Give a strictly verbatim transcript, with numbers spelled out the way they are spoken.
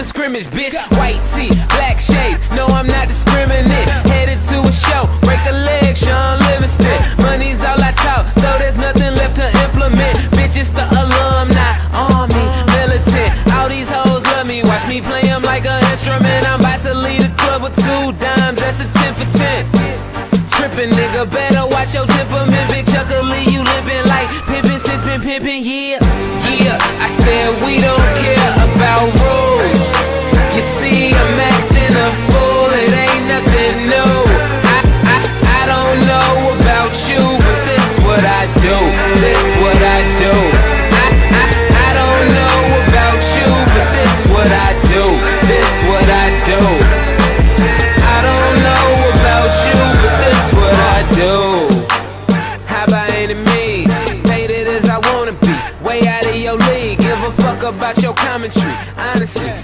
scrimmage, bitch. White tee, black shades, no, I'm not discriminate. Headed to a show, break a leg, Sean Livingston. Money's all I talk, so there's nothing left to implement. Bitch, it's the alumni, army, militant. All these hoes love me, watch me play them like an instrument. I'm about to lead a club with two dimes, that's a ten for ten. Trippin', nigga, better watch your temperament. Big Chucka Lee, you living like pimpin', since been pimpin', yeah. Yeah, I said we don't care about rules. You see, I'm acting a fool, it ain't nothing new. I, I, I don't know about you, but this what I do, this what I do. I, I, I don't know about you, but this what I do, this what I do. I don't know about you, but this what I do. How about enemies? Faded as I wanna be, way out of your league. Give a fuck about your commentary. Honestly,